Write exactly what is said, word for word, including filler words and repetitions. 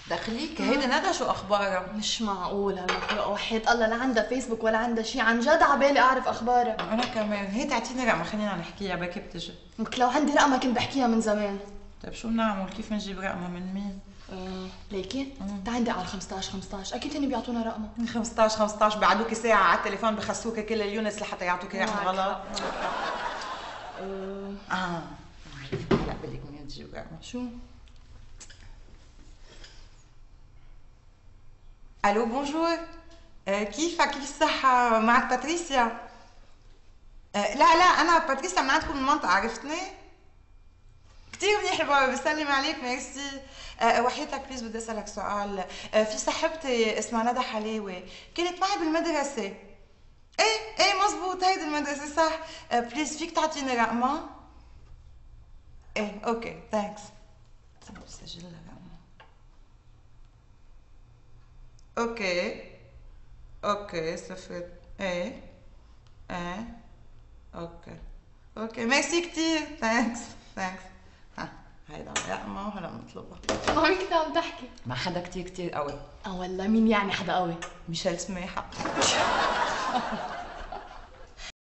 دخليك هيدي ندى شو اخبارها؟ مش معقول هالمخلوقة، وحياة الله لا عندها فيسبوك ولا عندها شي، عن جد عبالي اعرف اخبارها. انا كمان، هي تعطيني رقمها خلينا نحكيها بركي بتجي. لك لو عندي رقمها كنت بحكيها من زمان. طيب شو بنعمل؟ كيف نجيب رقمها؟ من مين؟ آه ليكي تعال ندق على خمسطعش خمسطعش، اكيد هن بيعطونا رقمها. خمسطعش خمسطعش بعدوكي ساعة على التليفون بخسوكي كل اليونس لحتى يعطوكي رقم غلط. اه اه هلا بدك منين تجيب رقمها؟ شو؟ الو بونجور. آه كيفك؟ كيف الصحة؟ معك باتريسيا. آه لا لا انا باتريسيا من عندكم من المنطقة، عرفتني؟ كتير منيح بابا، بسلم عليك ميرسي. أه وحياتك بليز بدي اسألك سؤال. أه في صاحبتي اسمها ندى حلاوي كانت معي بالمدرسة. ايه ايه مزبوط هيدي المدرسة صح. أه بليز فيك تعطيني رقمها؟ ايه اوكي ثانكس. بسجل لها رقمها. اوكي اوكي صفر ايه ايه اوكي اوكي ميرسي كتير ثانكس ثانكس. هيدا رقمها وهلا بنطلبها. مع مين كنت عم تحكي؟ مع حدا كتير كتير قوي. اه والله مين يعني حدا قوي؟ ميشيل سماحة.